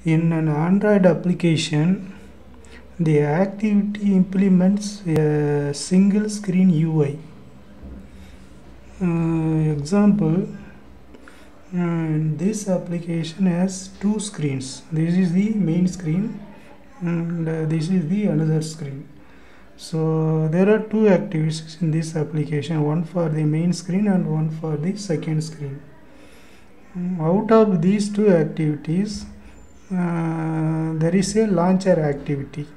In an Android application, the activity implements a single screen UI. Example, this application has two screens. This is the main screen and this is the another screen. So there are two activities in this application, one for the main screen and one for the second screen. Out of these two activities, there is a launcher activity.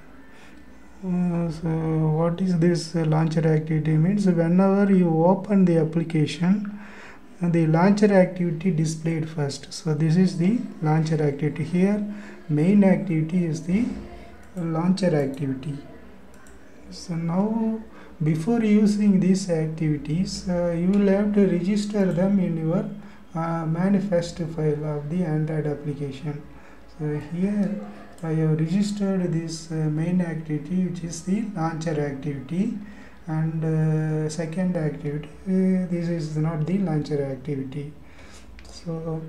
So what is this launcher activity? Means whenever you open the application, the launcher activity displayed first. So this is the launcher activity. Here main activity is the launcher activity. So now before using these activities, you will have to register them in your manifest file of the Android application. So here I have registered this main activity, which is the launcher activity, and second activity, this is not the launcher activity. So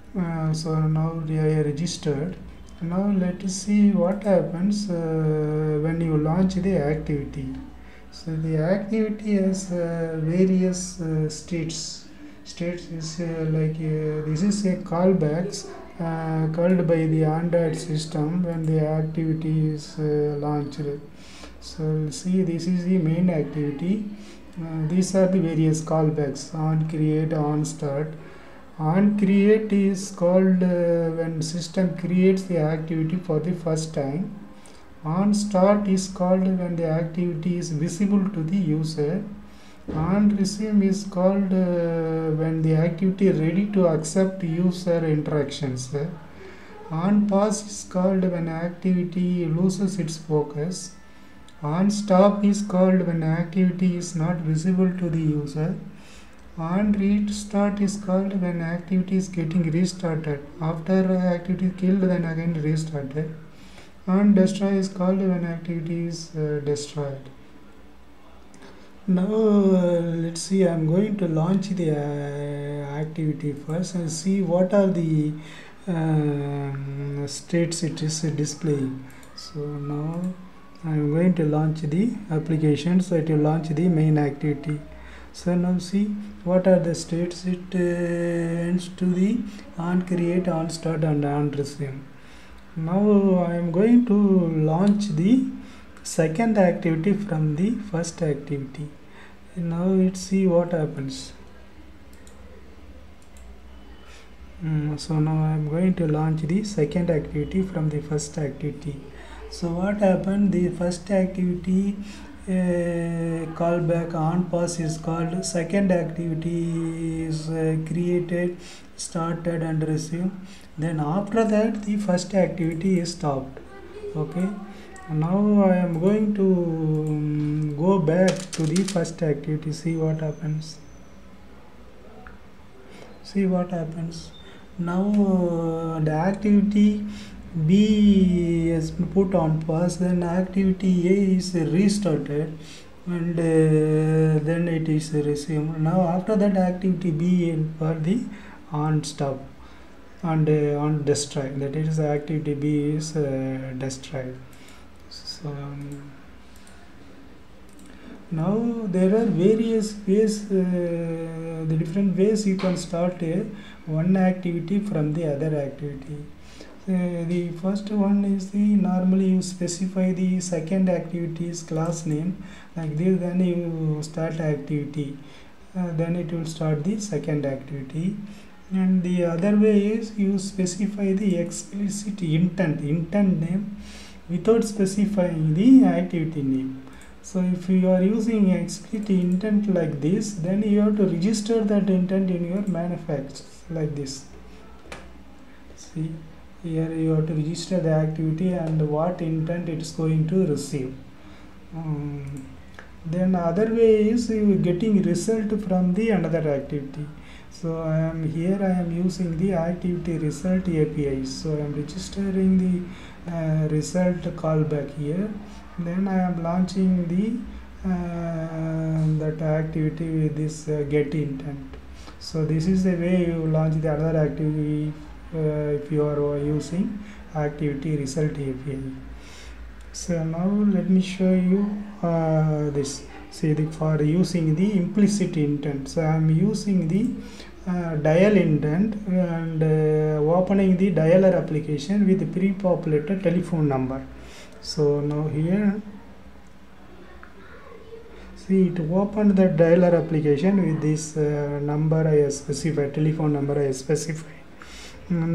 now I have registered. Now let us see what happens when you launch the activity. So the activity has various states. States is this is a callbacks called by the Android system when the activity is launched. So see, this is the main activity. These are the various callbacks: on create, on start. On create is called when system creates the activity for the first time. On start is called when the activity is visible to the user. On resume is called when the activity is ready to accept user interactions. On pause is called when activity loses its focus. On stop is called when activity is not visible to the user. On restart is called when activity is getting restarted. After activity is killed, then again restarted. On destroy is called when activity is destroyed. Now let's see, I'm going to launch the activity first and see what are the states it is displaying. So now I'm going to launch the application, so it will launch the main activity. So now see what are the states. It ends to the on create, on start, and on resume. Now I am going to launch the second activity from the first activity. Now let's see what happens. So now I am going to launch the second activity from the first activity. So what happened? The first activity callback on pause is called. Second activity is created, started, and resumed. Then after that the first activity is stopped. Okay. Now I am going to go back to the first activity. See what happens. See what happens. Now the activity B has been put on pause, then activity A is restarted, and then it is resumed. Now after that activity B for the on stop and on destroy, that is activity B is destroyed. So now there are various ways, the different ways you can start one activity from the other activity. The first one is normally you specify the second activity's class name like this, then you start activity, then it will start the second activity. And the other way is you specify the explicit intent name without specifying the activity name. So if you are using explicit intent like this, then you have to register that intent in your manifest like this. See, here you have to register the activity and what intent it is going to receive. Then other way is you getting result from the another activity. So I am using the activity result API. So I am registering the result callback here. Then I am launching the that activity with this get intent. So this is the way you launch the other activity if you are using activity result API. So now let me show you this. See, for using the implicit intent. So I am using the dial intent and opening the dialer application with the pre-populated telephone number. So now here, see, it opened the dialer application with this number I have specified, telephone number I have specified, and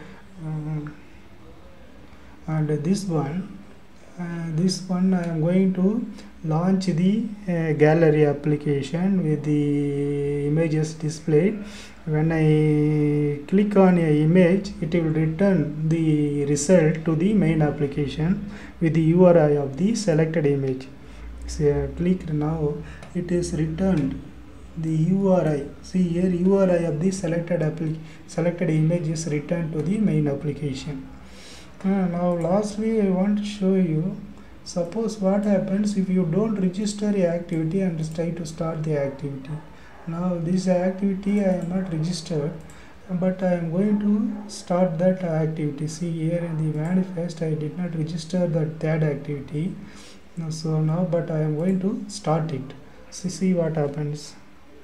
this one I am going to launch the gallery application with the images displayed. When I click on a image, it will return the result to the main application with the URI of the selected image. So I click now, it is returned the URI. See here, URI of the selected image is returned to the main application. Now lastly, I want to show you, suppose what happens if you don't register a activity and try to start the activity. Now this activity I am not registered, but I am going to start that activity. See here in the manifest, I did not register that activity. So now, but I am going to start it. See what happens.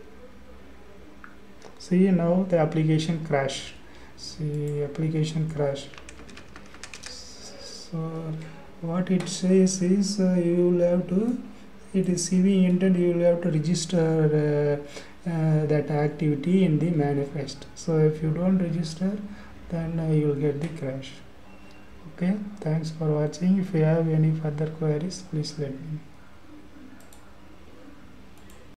See, now the application crash. See, application crash. So what it says is you will have to, it is CV intent, you will have to register that activity in the manifest. So if you don't register, then you will get the crash. Okay, thanks for watching. If you have any further queries, please let me know.